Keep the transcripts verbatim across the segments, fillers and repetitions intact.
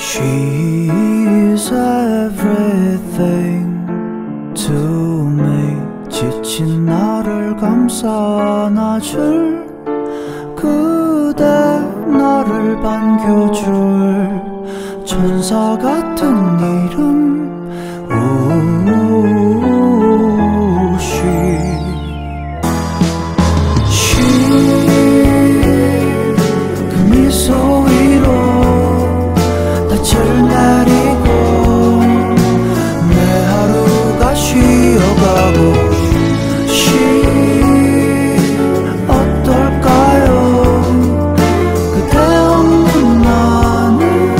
She's everything to me. 지친 나를 감싸 안아줄 그대, 나를 반겨줄 천사 같은 이름. 오, she 그 미소 위로 낯을 내리고 내 하루가 쉬어가고 she 어떨까요? 그대 없는 나는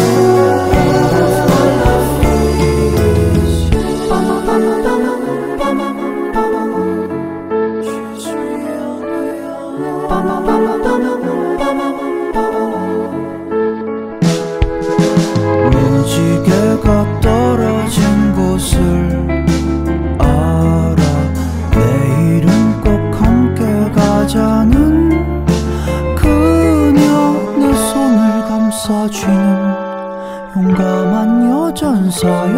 무지개가 떨어진 곳을 알아. 내일은 꼭 함께 가자는 그녀, 내 손을 감싸주는 용감한 여전사여.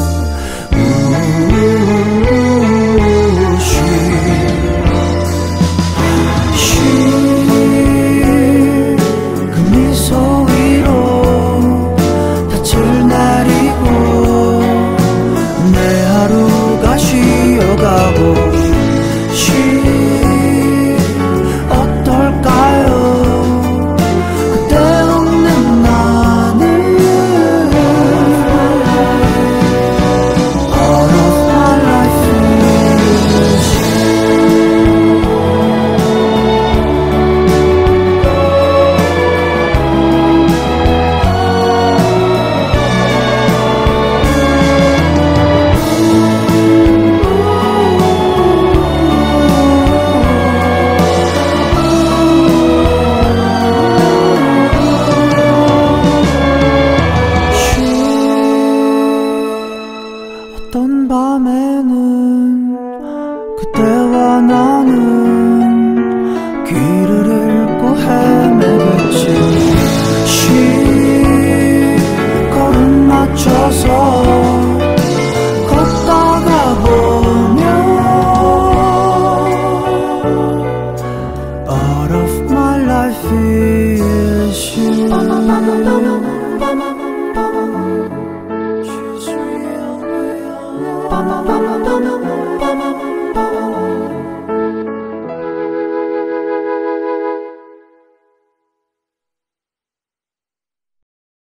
어떤 밤에는 그대와 나는 길을 잃고 헤매겠지. She 걸음 맞춰서 걷다가 보면 All of my life is you. She's real. Bum, bum, bum.